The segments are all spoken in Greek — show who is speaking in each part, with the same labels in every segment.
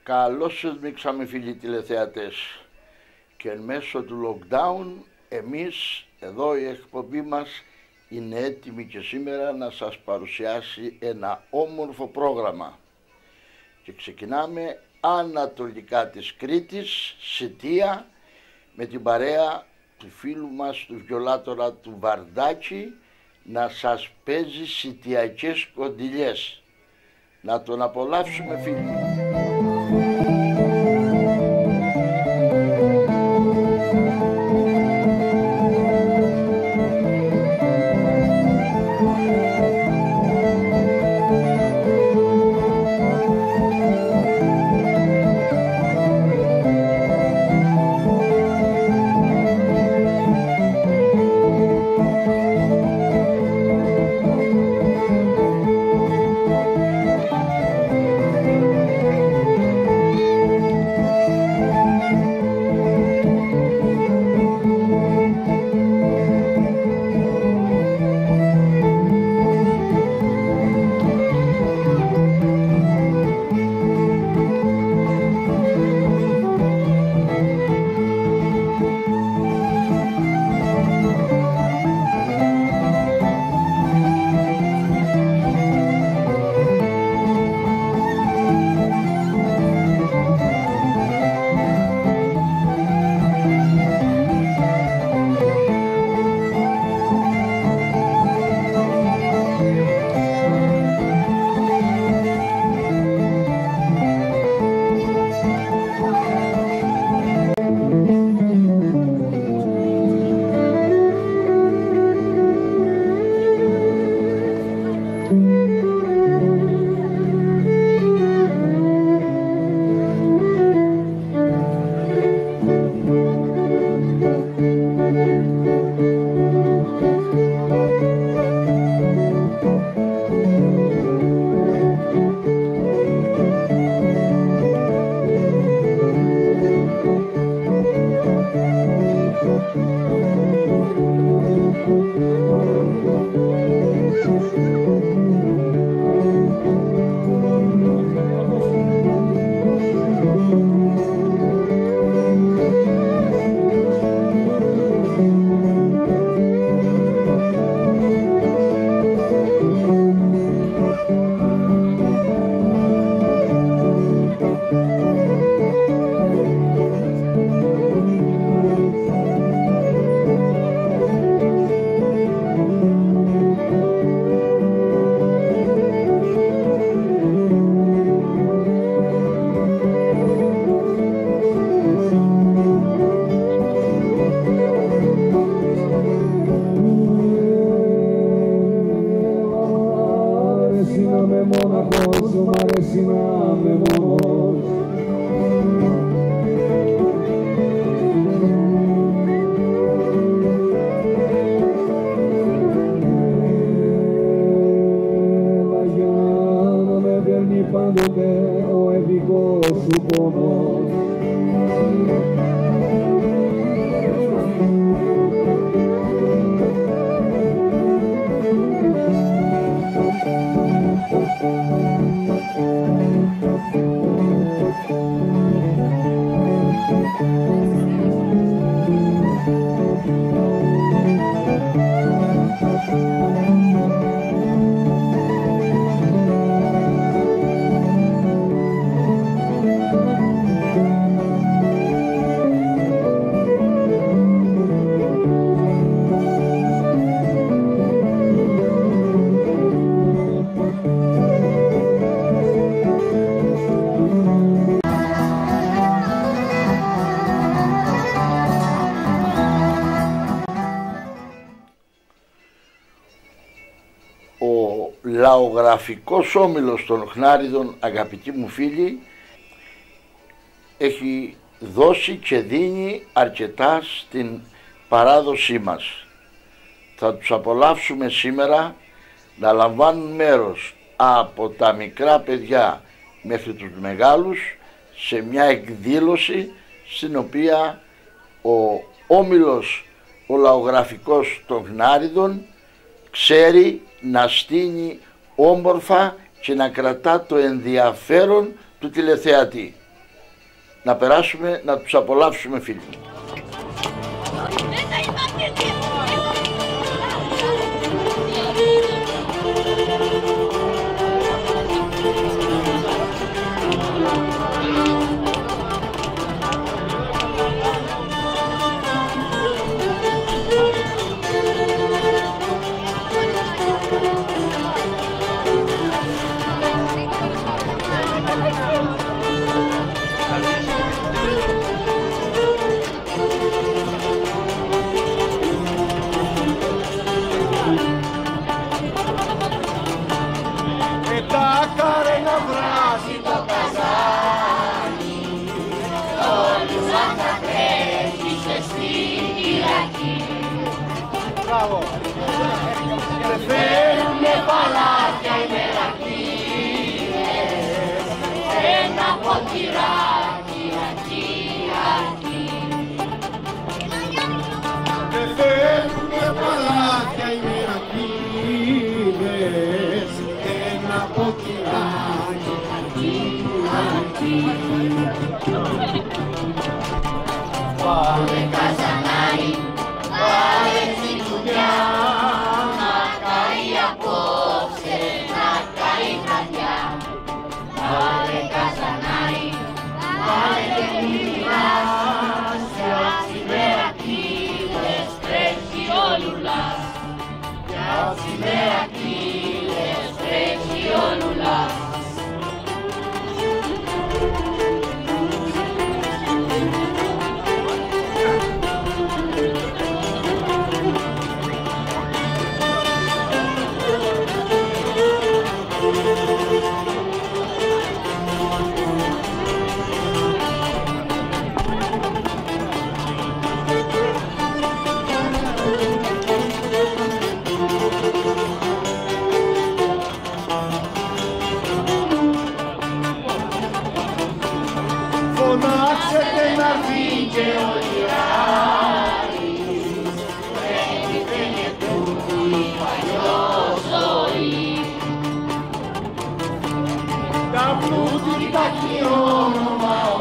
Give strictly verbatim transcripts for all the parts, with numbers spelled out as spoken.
Speaker 1: Καλώς σας μίξαμε φίλοι τηλεθεατές, και εν μέσω του lockdown εμείς εδώ η εκπομπή μας είναι έτοιμη και σήμερα να σας παρουσιάσει ένα όμορφο πρόγραμμα και ξεκινάμε ανατολικά της Κρήτης, Σιτία, με την παρέα του φίλου μας του βιολάτορα του Βαρδάκη να σας παίζει σιτιακές κοντιλιές. Να τον απολαύσουμε φίλοι. Λαογραφικός όμιλος των Χνάριδων, αγαπητοί μου φίλοι, έχει δώσει και δίνει αρκετά στην παράδοσή μας. Θα τους απολαύσουμε σήμερα να λαμβάνουν μέρος από τα μικρά παιδιά μέχρι τους μεγάλους σε μια εκδήλωση στην οποία ο όμιλος ο λαογραφικός των Χνάριδων ξέρει να στείνει όμορφα και να κρατά το ενδιαφέρον του τηλεθεατή. να περάσουμε να τους απολαύσουμε, φίλοι.
Speaker 2: Φέρνε παλάτια οι μερακλείδες, ένα ποτηράκι, ακί, ακί. Φέρνε παλάτια οι μερακλείδες, ένα ποτηράκι, ακί, ακί. Πάλε καζανάρι, πάλε στη δουλειά, να καεί απόψε, να καεί βραδιά. Πάλε καζανάρι, πάλε και μιλάς, για τσιμερακλείδες τρέχει ο λουλάς. Για τσιμερακλείδες τρέχει ο λουλάς. Φωνάξετε να βγει και ο Λιάρης, πρέπει φαίνεται του παλιό ζωή. Τα πλούτη τα χειρόνομα ο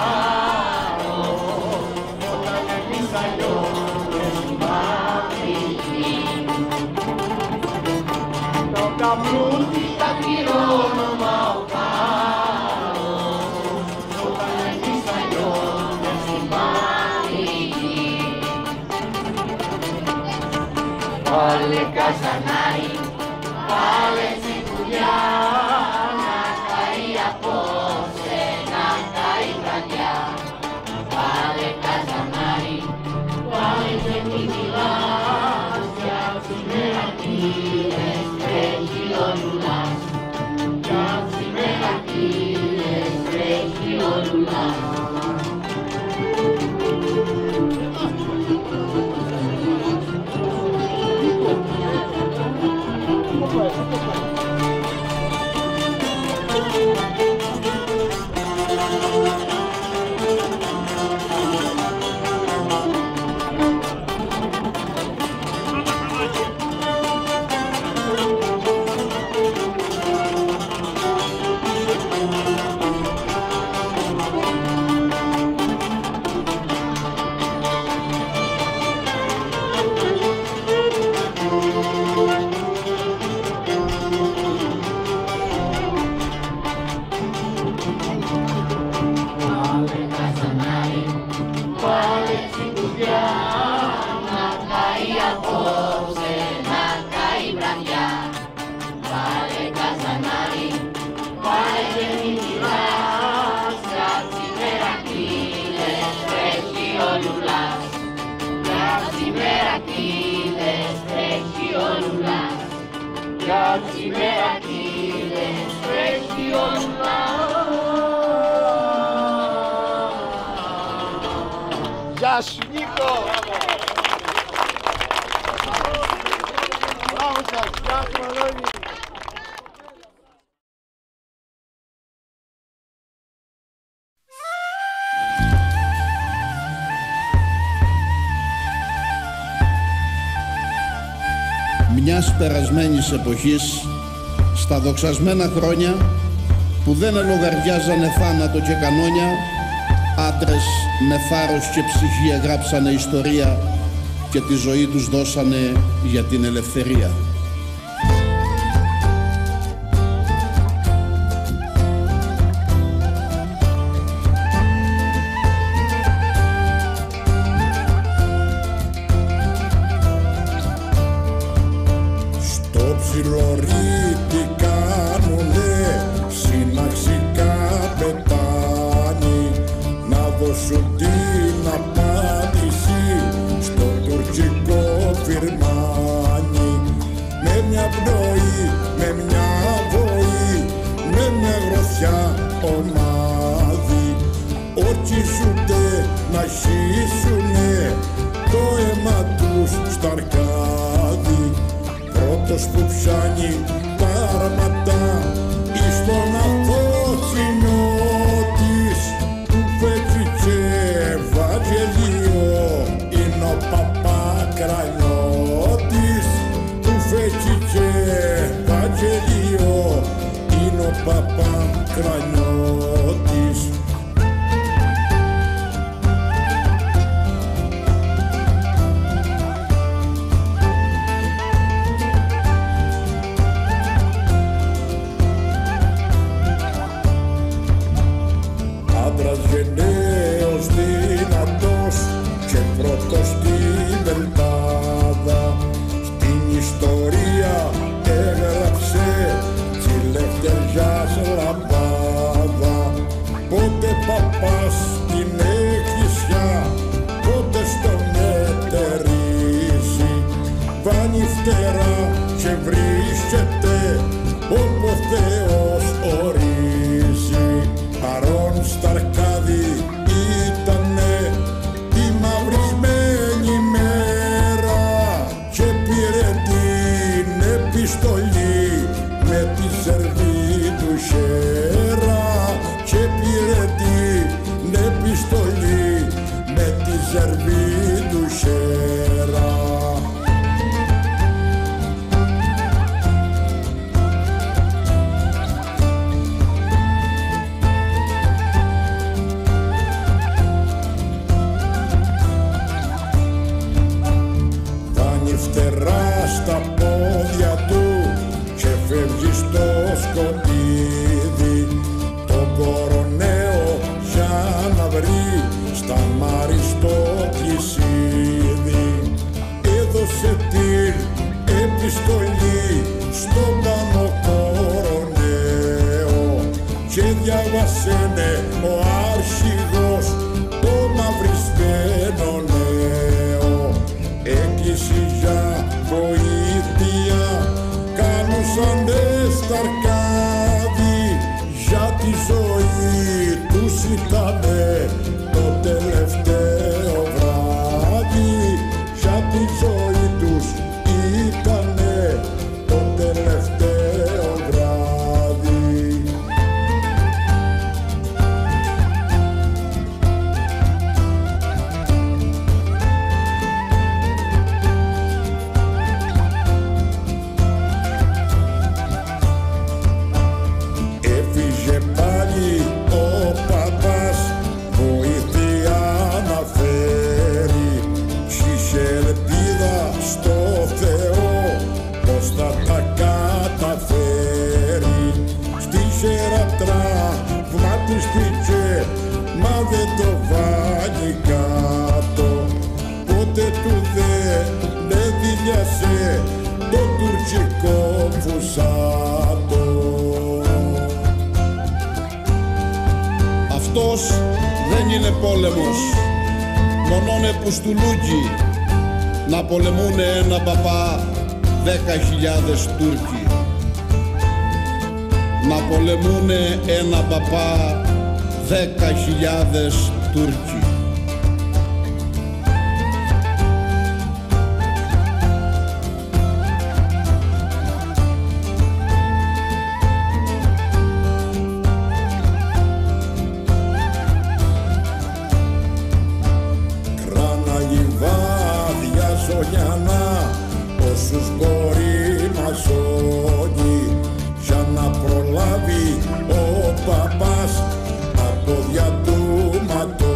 Speaker 2: Κάρος, όταν εμείς αλλιώνουμε στη μαύρη γη. Τα πλούτη τα χειρόνομα ο Κάρος, όταν εμείς αλλιώνουμε στη μαύρη γη. Πάλε καζανάρι, πάλε στη δουλειά, να καεί απόψε, να καεί βραδιά. Πάλε καζανάρι, πάλε και μη μιλάς, για τσιμερακλείδες τρέχει ο λουλάς. Για τσιμερακλείδες τρέχει ο λουλάς. Γεια σου Νίκο! Μπράβο σας! Γεια σου Μανώλη!
Speaker 3: Μιας περασμένης εποχής, στα δοξασμένα χρόνια που δεν ελογαριάζανε θάνατο και κανόνια, άντρες με θάρρος και ψυχή εγράψανε ιστορία και τη ζωή τους δώσανε για την ελευθερία.
Speaker 4: Στο ψιλορί τι κάνουνε, συναξικά πετάνει, να δώσουν την απάντηση στο τουρκικό φιρμάνι. Με μια πνοή, με μια βοή, με μια γροθιά ομάδι, ορκίζονται να χύσουνε το αίμα τους στα αρκάδι. Πρώτος που πιάνει τα αρματά εις τον αθώτσινό της, του φέτει και Ευαγγελίο, είναι ο Παπακρανιώτης. Του φέτει και Ευαγγελίο, είναι ο Παπακρανιώτης. Άντρας γενναίος δυνατός και πρώτος στην Ελπάδα, στην ιστορία έγραψε τη Λευτεριάς λαμπάδα. Πότε παπάς στην εκκλησιά, πότε στον ετερίζει, βάνει φτερά και βρίσκεται όπου ο Θεός ορίζει. Παρόν στα αρκάδι ήτανε τη μαυρισμένη μέρα και πήρε την επιστολή με τη Σερβίδου χέρα, και πήρε την επιστολή με τη Σερβίδου χέρα. Φτερά στα πόδια του και φεύγει στο σκοτίδι, τον κοροναίο για να βρει στα μαριστό κλεισίδι. Έδωσε την επιστολή στον πάνω κοροναίο και διάβασένε ο άρχηγος το μαυρισμένο νέο. Έκλεισε για βοήθεια, κάνουσανε στα αρκάδι, για τη ζωή τους ήτανε το τελευταίο βράδυ. Για τη ζωή τους ήτανε το τελευταίο βράδυ. Έφυγε πάλι ο παπάς, βοήθεια να φέρει, είχε ελπίδα στο Θεό πως θα τα καταφέρει. Στη χέρα τραυματίστηκε, μα δεν το βάλει κάτω, ποτέ του δεν δίλιασε το τουρκικό φουσάτο.
Speaker 3: Αυτός δεν είναι πόλεμος, μονόνε πουστουλούκι να πολεμούνε ένα παπά δέκα χιλιάδες Τούρκοι. Να πολεμούνε ένα παπά δέκα χιλιάδες Τούρκοι.
Speaker 4: Ζωγιανά, όσους μπορεί να σώνει, για να προλάβει ο παπάς από δια του ματώ.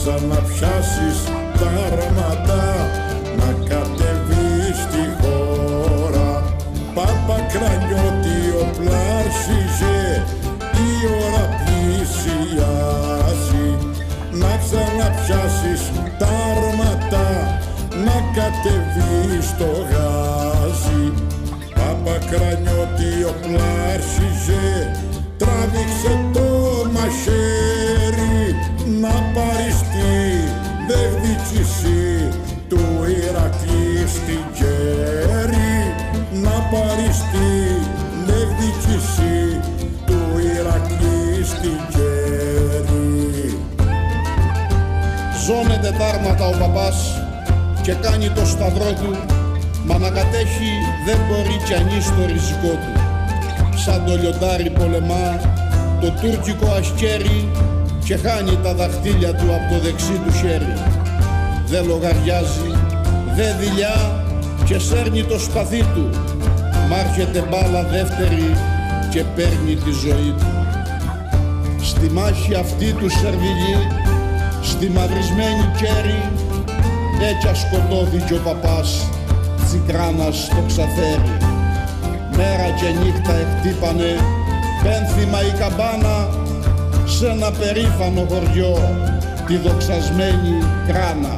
Speaker 4: ξαναπιάσεις τα αρματά, να κατεβείς στη χώρα. Παπακρανιώτη όπλα άρχιζε, η ώρα πλησιάζει, να ξαναπιάσεις τα αρματά, να κατεβείς στο γάζι. Παπακρανιώτη όπλα άρχιζε, τράβηξε το μαχαίρι, να πάρεις τη δεγδίτσιση του Ηρακλή στην Κέρη, να πάρεις τη δεγδίτσιση του Ηρακλή στην Κέρη.
Speaker 3: Ζώνεται τα άρματα ο παπάς και κάνει το σταυρό του, μα να κατέχει δεν μπορεί κι ανεί στο ριζικό του. Σαν το λιοντάρι πολεμά το τουρκικό ασκέρι και χάνει τα δαχτύλια του από το δεξί του χέρι. Δε λογαριάζει, δε δειλιά και σέρνει το σπαθί του, μ' άρχεται μπάλα δεύτερη και παίρνει τη ζωή του. Στη μάχη αυτή του Σερβιλή, στη μαυρισμένη Κέρη, έτσι σκοτώθηκε ο παπάς Τσικράνας στο Ξαθέρι. Μέρα και νύχτα εκτύπανε πένθυμα η καμπάνα σε ένα περήφανο χωριό, τη δοξασμένη Κράνα.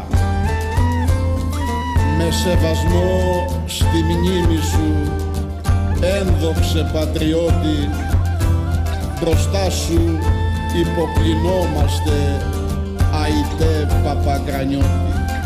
Speaker 3: Με σεβασμό στη μνήμη σου, ένδοξε πατριώτη, μπροστά σου υποκλεινόμαστε, αητέ Παπακρανιώτη.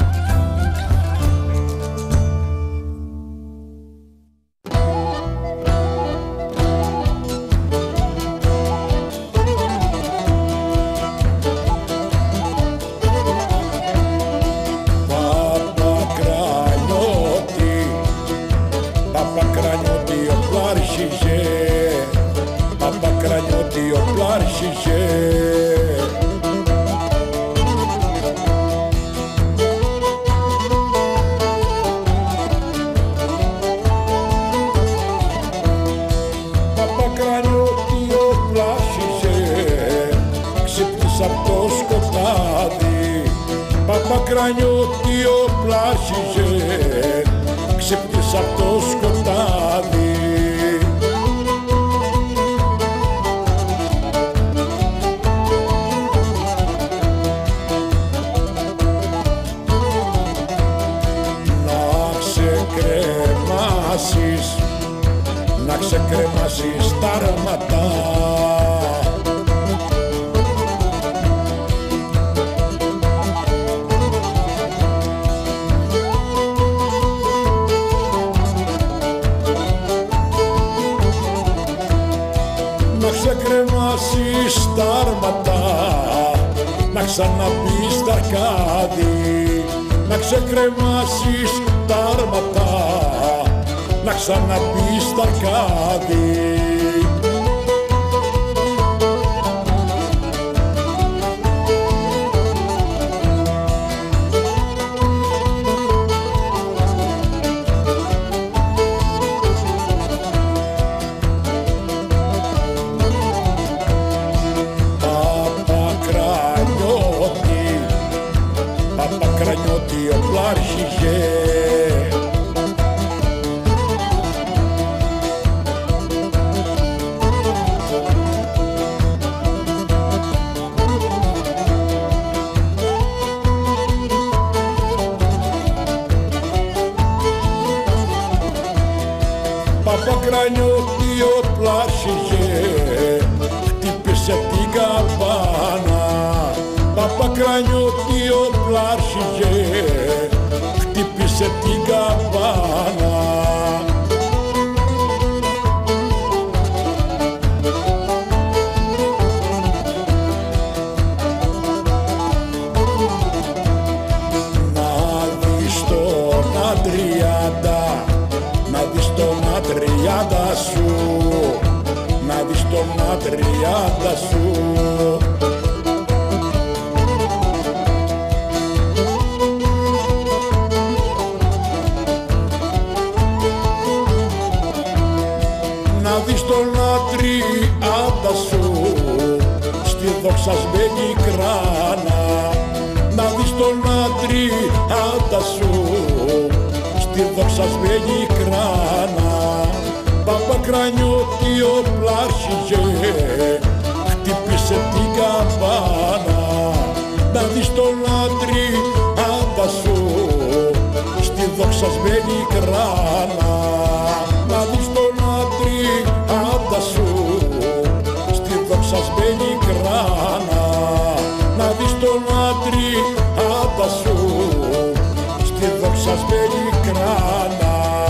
Speaker 4: Παπακρανιώτη όπλα άρχιζε, ξύπνησε απ' το σκοτάδι. Να ξεκρεμάσεις, να ξεκρεμάσεις τα αρματά, ξεκρεμάσεις τα άρματα, να ξαναμπείς στα αρκάδι, να ξεκρεμάσεις τα άρματα, να ξαναμπείς στα αρκάδι. Παπακρανιώτη όπλα άρχιζε, Παπακρανιώτη όπλα άρχιζε, χτύπησε την καμπάνα. Παπακρανιώτη όπλα άρχιζε, χτύπησε την καμπάνα. Να δεις τον Αντριάντα, να δεις τον Αντριάντα σου, να δεις τον Αντριάντα σου. Να δεις τον Αντριάντα σου στη δοξασμένη Κράνα, φαντασού στη δοξασμένη κράνα. Παπακρανιώτη ο πλάσιγε, χτύπησε την καμπάνα. Να δεις το λάτρι φαντασού στη δοξασμένη κράνα. Να δεις το λάτρι φαντασού στη δοξασμένη κράνα. Να δεις το λάτρι φαντασού στη δοξασμένη κράνα.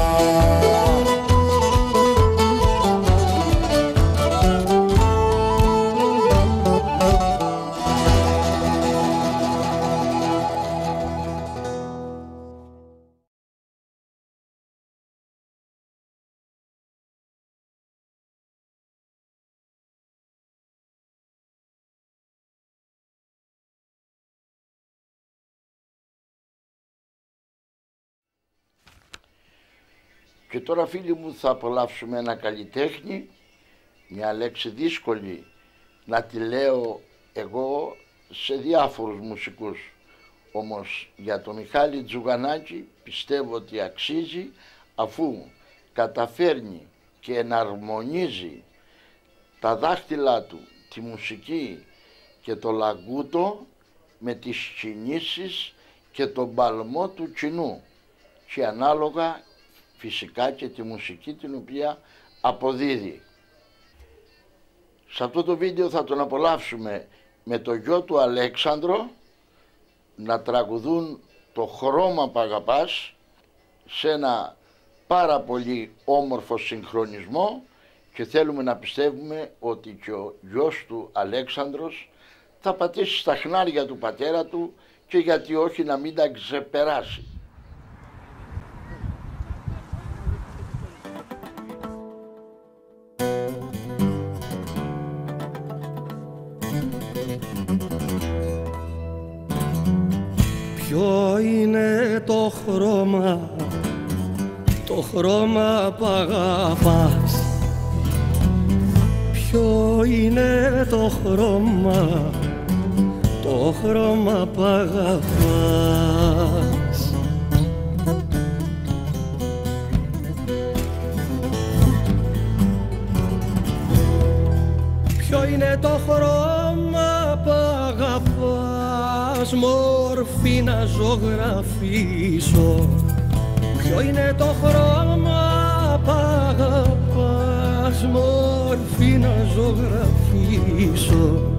Speaker 1: Και τώρα, φίλοι μου, θα απολαύσουμε ένα καλλιτέχνη, μια λέξη δύσκολη να τη λέω εγώ σε διάφορους μουσικούς. Όμως για τον Μιχάλη Τζουγανάκη πιστεύω ότι αξίζει, αφού καταφέρνει και εναρμονίζει τα δάχτυλά του, τη μουσική και το λαγκούτο με τις κινήσεις και τον παλμό του κοινού και ανάλογα φυσικά και τη μουσική την οποία αποδίδει. Σε αυτό το βίντεο θα τον απολαύσουμε με το γιο του Αλέξανδρο να τραγουδούν το «Χρώμα π' αγαπάς» σε ένα πάρα πολύ όμορφο συγχρονισμό και θέλουμε να πιστεύουμε ότι και ο γιος του Αλέξανδρος θα πατήσει στα χνάρια του πατέρα του και γιατί όχι να μην τα ξεπεράσει.
Speaker 5: Ποιο είναι το χρώμα, το χρώμα που αγαπάς? Ποιο είναι το χρώμα, το χρώμα που αγαπάς? Ποιο είναι το χρώμα που αγαπάς, μόρφη να ζωγραφίσω? Ποιο είναι το χρώμα που αγαπάς, μόρφη να ζωγραφίσω?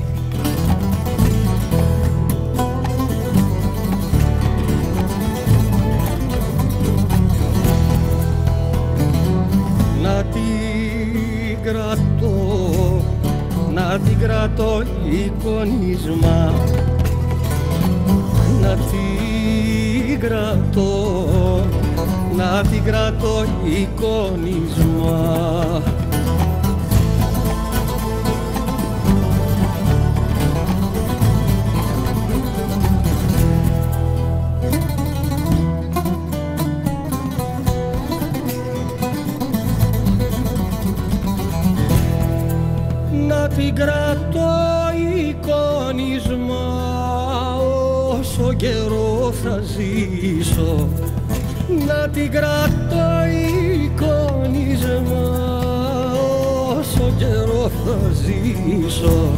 Speaker 5: Να την κρατώ, να την κρατώ εικονισμά, να την κρατώ, να την κρατώ εικονισμά. Να την κρατώ εικονισμά όσο καιρό θα ζήσω. Να την κρατώ εικονισμά όσο καιρό θα ζήσω.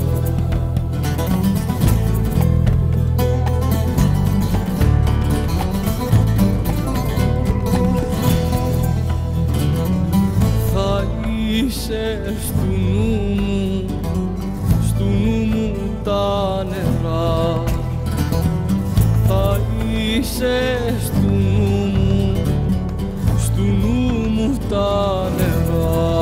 Speaker 5: Θα είσαι στου νου μου, στου νου μου τα νερά. Θα είσαι στου νου μου, στου νου μου τα νερά.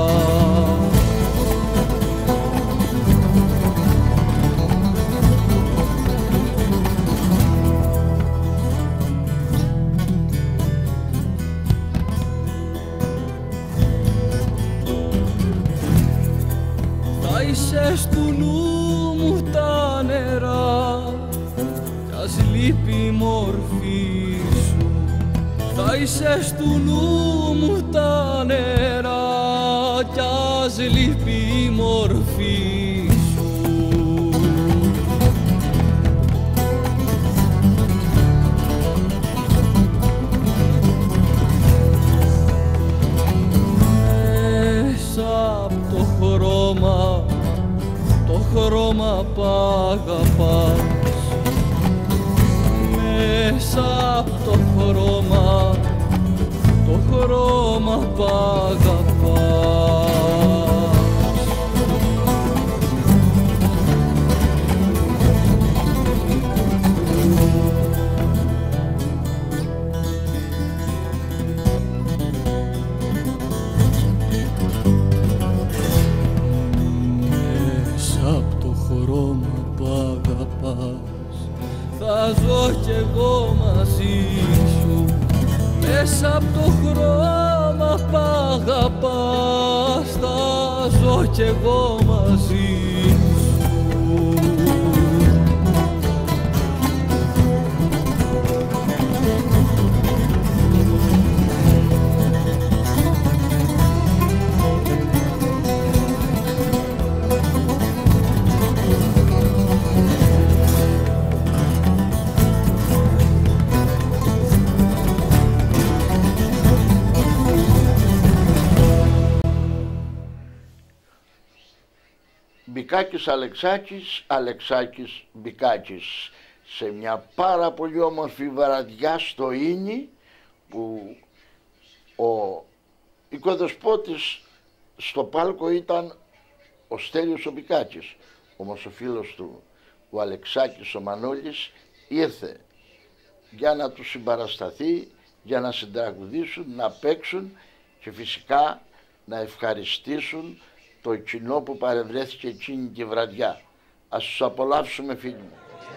Speaker 5: Θα είσαι στου νου μου τα νερά κι ας λείπει η μορφή σου. Θα είσαι στου νου μου τα νερά κι ας λείπει η μορφή σου. μέσα απ' το χρώμα, το χρώμα που αγαπάς. Θα ζω κι εγώ μαζί σου, μέσα απ' το χρώμα που αγαπάς. Θα ζω κι εγώ μαζί σου.
Speaker 1: Μπικάκης Αλεξάκης, Αλεξάκης Μπικάκης, σε μια πάρα πολύ όμορφη βραδιά στο Ίνι που ο οικοδεσπότης στο πάλκο ήταν ο Στέλιος ο Μπικάκης, όμως ο φίλος του ο Αλεξάκης ο Μανώλης ήρθε για να τους συμπαρασταθεί, για να συντραγουδήσουν, να παίξουν και φυσικά να ευχαριστήσουν το κοινό που παρευρέθηκε εκείνη τη βραδιά. Ας τους απολαύσουμε, φίλοι μου.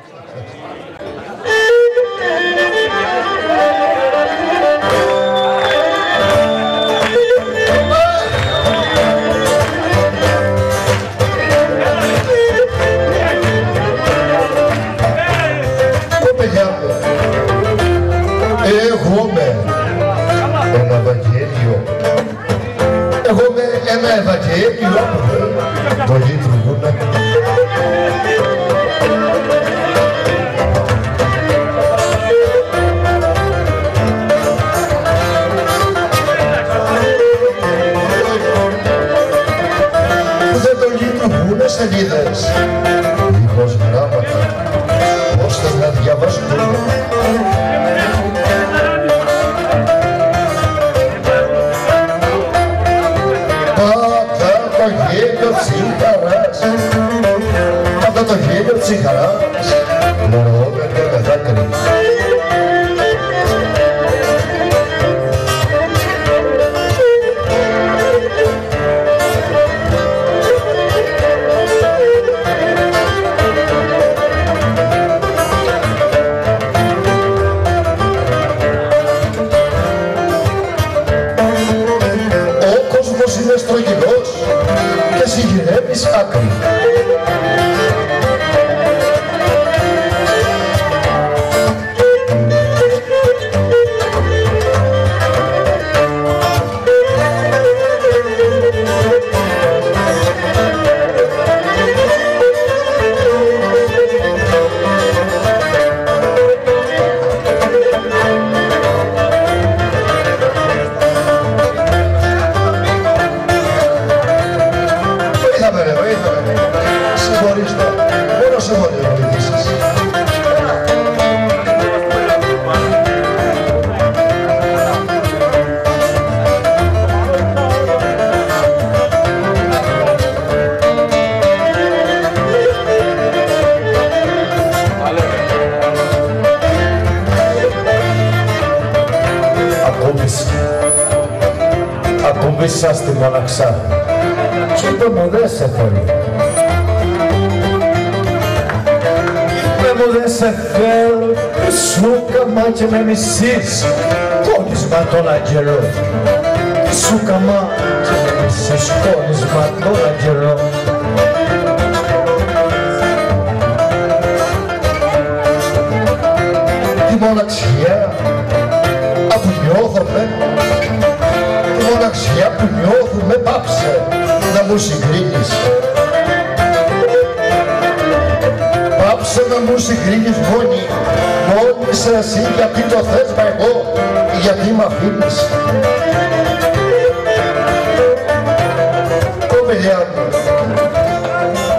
Speaker 6: Έχουμε ένα Ευαγγέλιο. Έχουμε ένα Ευαγγέλιο το λειτουργούν. Δεν το λειτουργούν σελίδες, δίχως γράμματα, ώστε να διαβαστούν. Πάντα το γέλιο τσιχαράς, πάντα το γέλιο τσιχαράς, μωρόμεται με δάκρυ. Είναι στρογγυλός και συγγυρεύεις άκρη. Ακούμπησα στη μοναξά κι είπε μου δεν σε θέλω. Είπε μου δεν σε θέλω, σου καμά και με μισείς, κόνισμα τον αγγελό. Σου καμά και με μισείς, κόνισμα τον αγγελό. Τη μοναξιά που νιώθομαι, τη μοναξιά που νιώθουμε, πάψε να μου συγκρίνεις. Πάψε να μου συγκρίνεις μόνη, μόνη είσαι εσύ γιατί το θες, μα εγώ γιατί μ' αφήνεις. Κομμελιά μου,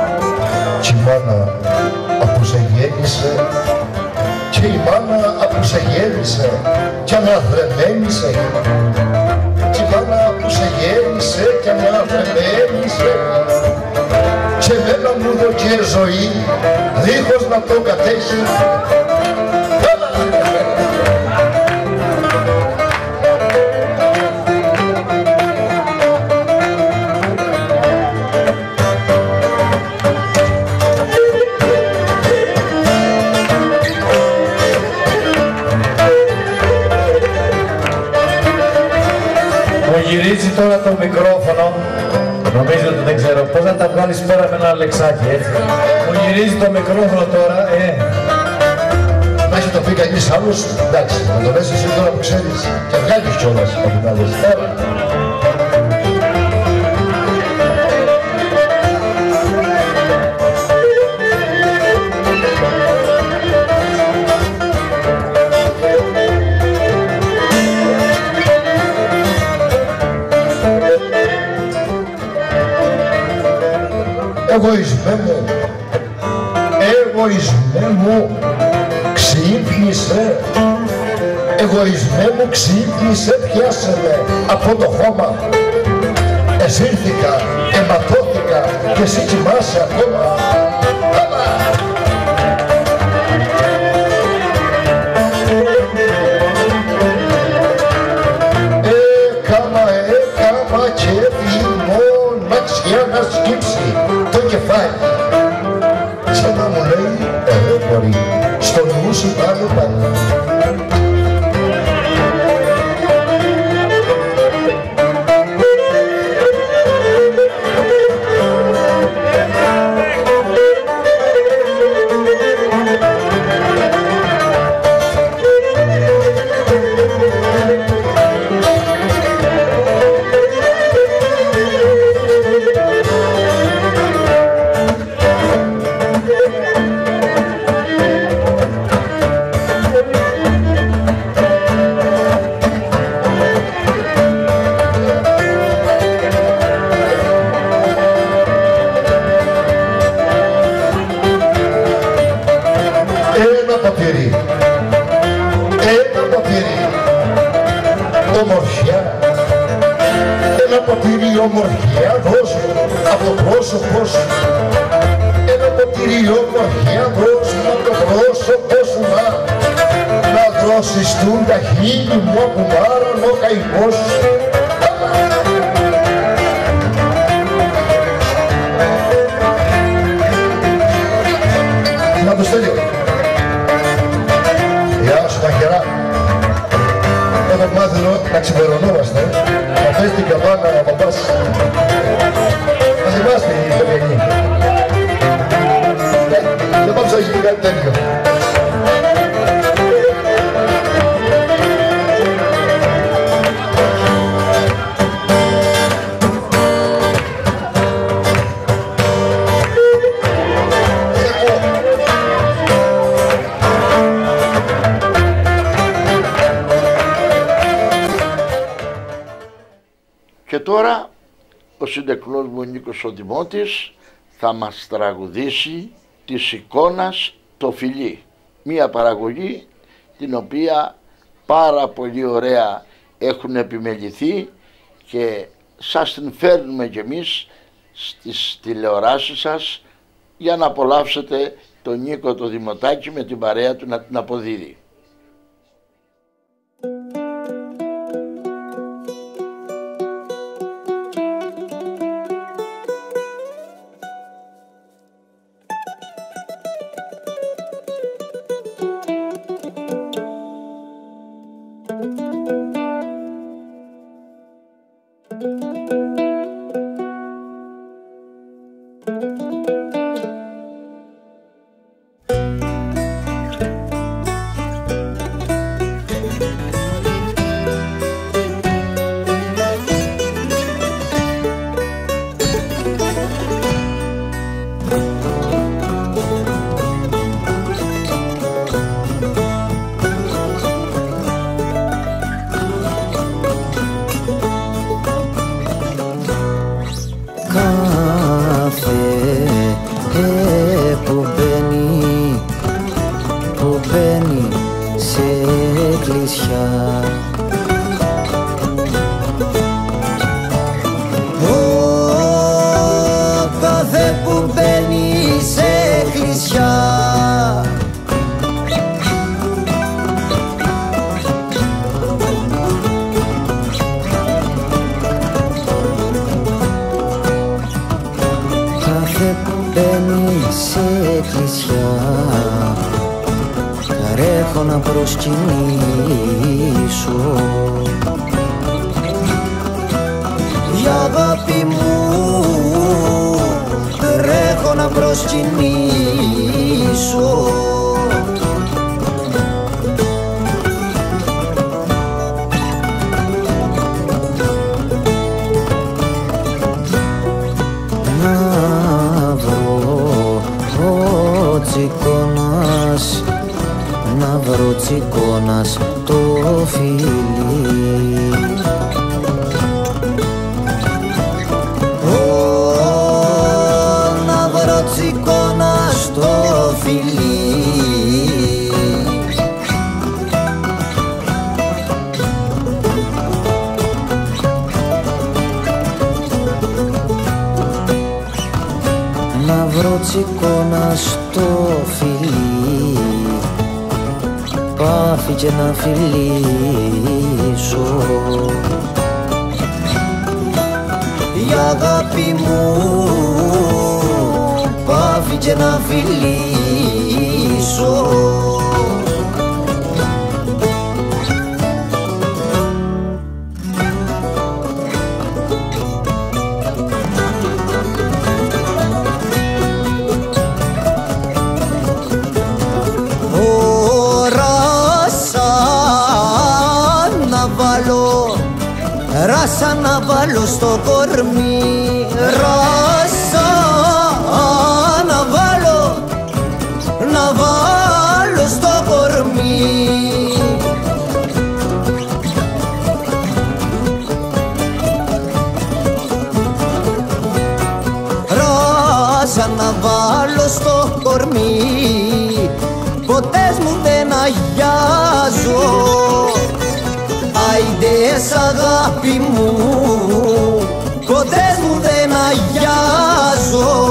Speaker 6: κι η μάνα από σε γέννησε, και η μάνα από σε σε γέννησε κι αναθρεμένησε, τσιμπάνα που σε γέννησε κι αναθρεμένησε, και μένα μου δοκέ ζωή δίχως να το κατέχει.
Speaker 7: Γυρίζει τώρα το μικρόφωνο. Νομίζω ότι δεν ξέρω πώς να τα βγάλεις πέρα με ένα λεξάκι, έτσι. Μου γυρίζει το μικρόφωνο τώρα, ε.
Speaker 6: Να έχει το πει κανείς άλλος, εντάξει, να το λες εσύ τώρα που ξέρεις και βγάλεις κιόλας από την άλλη. Εγωισμέ μου, εγωισμέ μου, ξύπνησε, εγωισμέ μου, ξύπνησε, πιάσε με από το χώμα. Εσύρθηκα, αιματώθηκα και εσύ κοιμάσαι ακόμα. Έκαμα, έκαμα και μοναξιά να σκύψει το κεφάλι. Ξανά μου λέει, ε, δεν μπορεί, στο νου σου πάλι πάλι. Ένα ποτήρι ομορφιά, ένα ποτήρι ομορφιά δώσ' μου από το πρόσωπό σου, ένα ποτήρι ομορφιά δώσ' μου από το πρόσωπό σου, να, να δροσιστούν τα χείλη μου που μάραν ο καημός σου. Να το στέλνω. Γεια σου μαχαιρά. Έχω μάθει να ξημερωνόμαστε. Να θες την καμπάνα να παπάς. Να θυμάστε οι Ιταλιανοί. Δεν πάψα να γίνει κάτι τέτοιο.
Speaker 1: Και τώρα ο συντεχνός μου Νίκος ο Δημότης θα μας τραγουδήσει της εικόνας το φιλί. Μία παραγωγή την οποία πάρα πολύ ωραία έχουν επιμεληθεί και σας την φέρνουμε κι εμείς στις τηλεοράσεις σας για να απολαύσετε τον Νίκο το Δημοτάκη με την παρέα του να την αποδίδει.
Speaker 8: που μπαίνει σε εκκλησιά. Ο κάθε που μπαίνει σε εκκλησιά μπαίνει σε εκκλησιά, τρέχω να προσκυνήσω. Η αγάπη μου τρέχω να προσκυνήσω. Τσικώνας, να βρω τσικώνας το φιλί. Ω, να βρω τσικώνας το φιλί. Να βρω τσικώνας το φιλί, πάφη και να φιλήσω. Η αγάπη μου πάφη και να φιλήσω. Ράσα να βάλω στο κορμί, ράσα να βάλω, να βάλω στο κορμί. Ράσα να βάλω στο κορμί, ποτέ μου δεν αγιάζω. Άιντε σ' αγάπη μου, ποτέ μου δεν αγιάζω.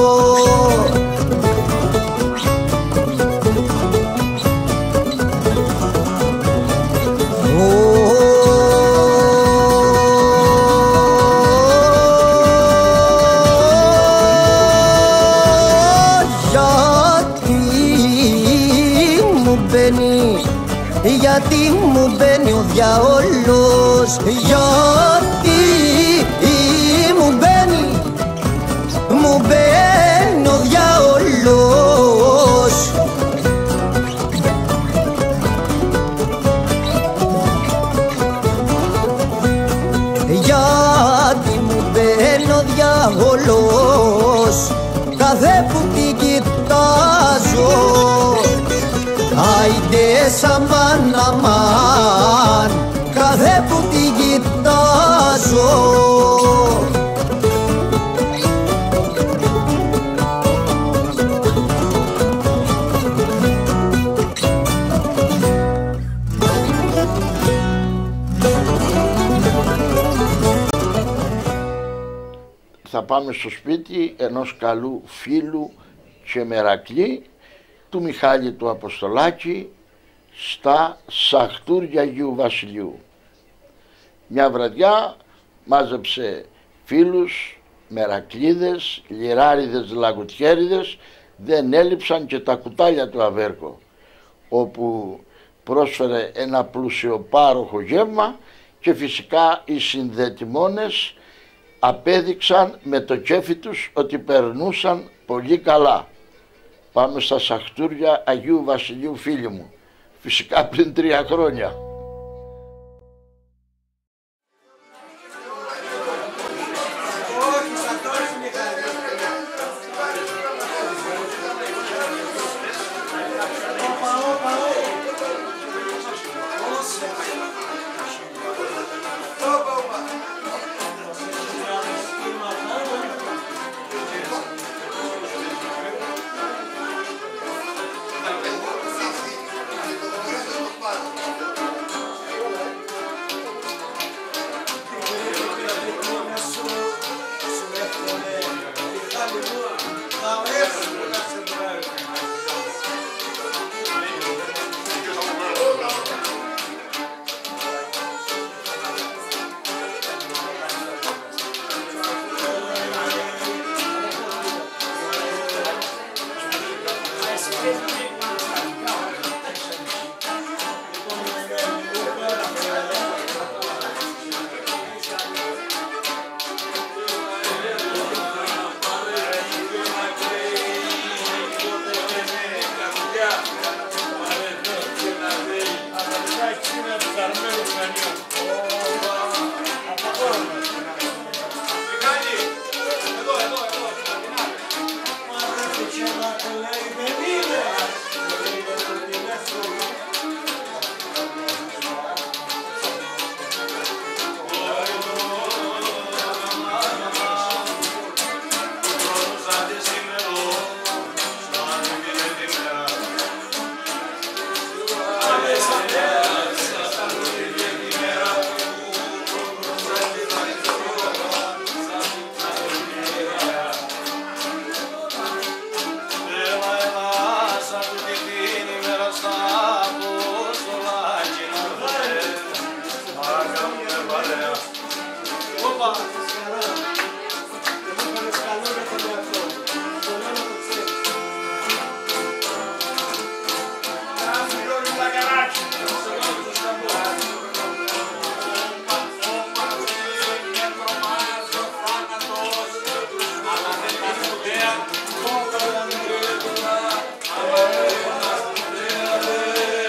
Speaker 8: Γιατί μου μπαίνει ο διαόλος, γιατί μου μπαίνει, μου μπαίνει ο διαόλος. Γιατί μου μπαίνει ο διαόλος, κάθε που την κοιτάζω. Άιντε σαμάν αμάν, κάθε που την κοιτάζω.
Speaker 1: Θα πάμε στο σπίτι ενός καλού φίλου και Μερακλή, του Μιχάλη του Αποστολάκη, στα Σαχτούρια Αγίου Βασιλείου. Μια βραδιά μάζεψε φίλους, μερακλίδες, λιράριδες, λαγουτιέριδες, δεν έλειψαν και τα κουτάλια του Αβέρκο, όπου πρόσφερε ένα πλουσιοπάροχο γεύμα και φυσικά οι συνδετημόνες απέδειξαν με το κέφι τους ότι περνούσαν πολύ καλά. Πάμε στα Σαχτούρια Αγίου Βασιλείου, φίλοι μου, φυσικά πριν τρία χρόνια.
Speaker 9: Yeah.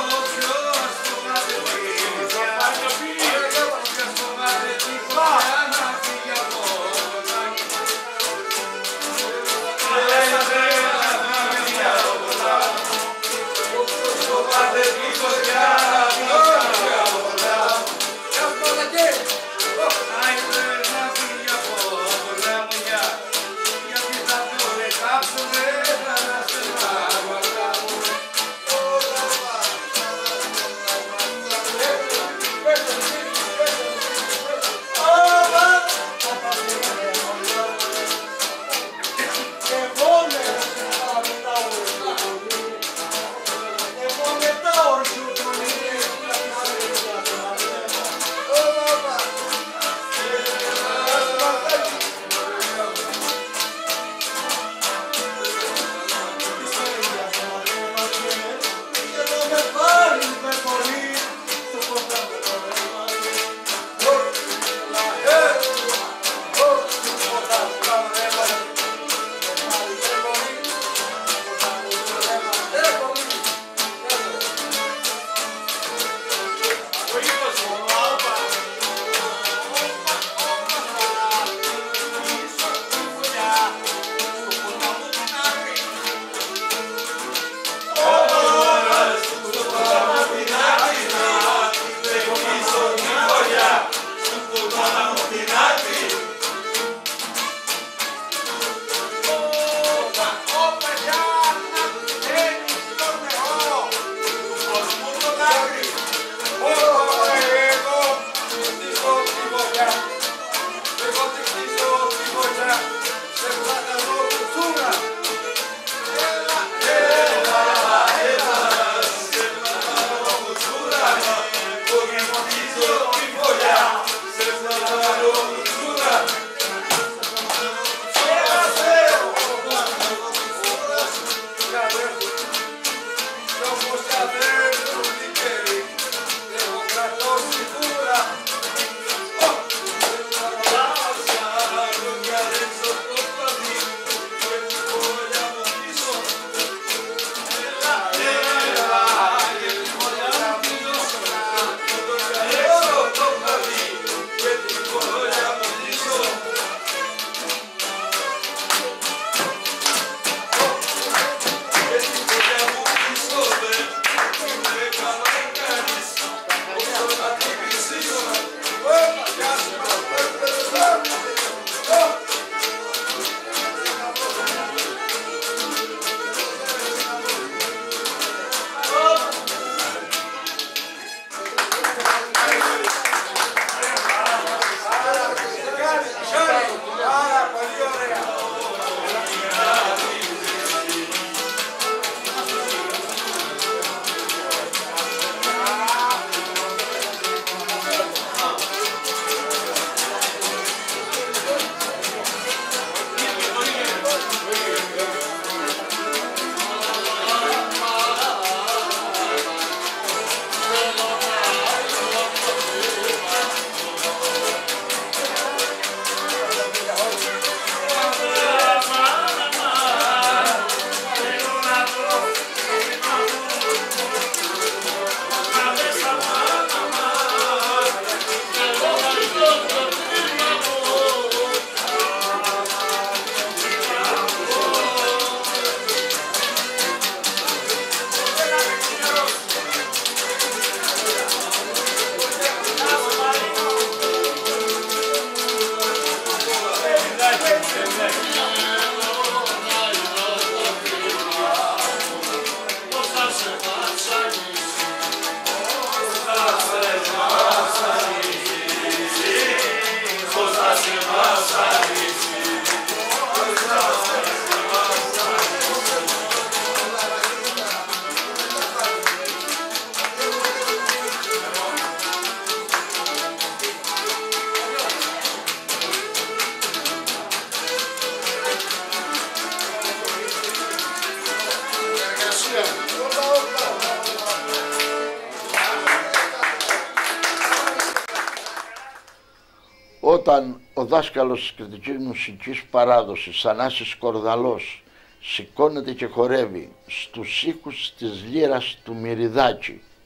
Speaker 1: Όταν ο δάσκαλος της κριτικής μουσικής παράδοσης, Θανάσης Κορδαλός, σηκώνεται και χορεύει στους ήχους της λύρας του Μυριδάκη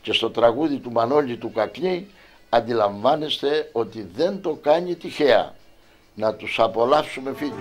Speaker 1: και στο τραγούδι του Μανώλη του Κακλή αντιλαμβάνεστε ότι δεν το κάνει τυχαία. Να τους απολαύσουμε, φίλοι.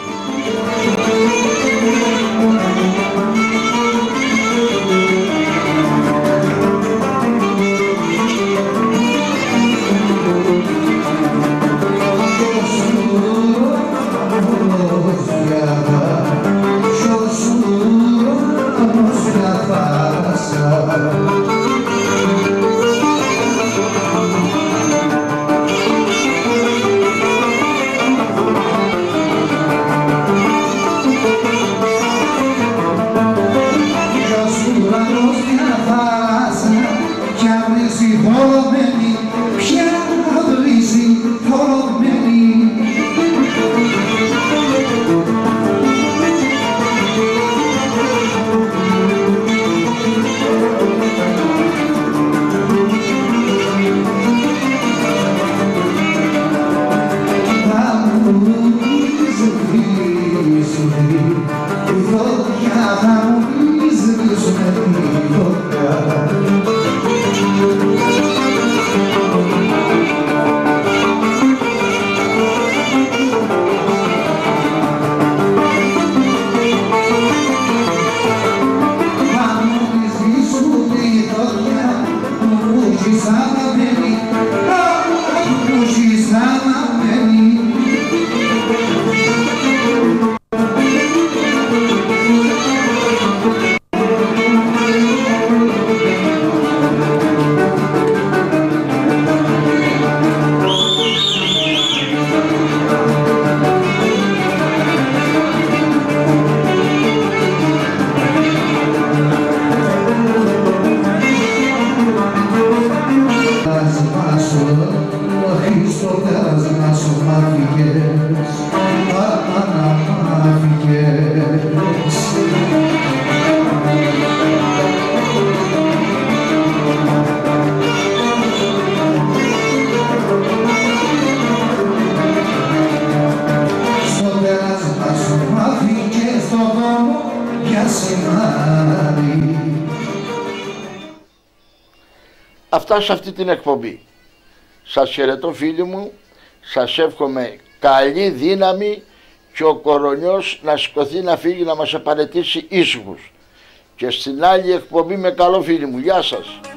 Speaker 1: Αυτά σε αυτή την εκπομπή. Σας χαιρετώ, φίλοι μου, σας εύχομαι καλή δύναμη και ο κορονιός να σηκωθεί να φύγει, να μας απαραίτησει ήσυχους. Και στην άλλη εκπομπή με καλό, φίλοι μου. Γεια σας.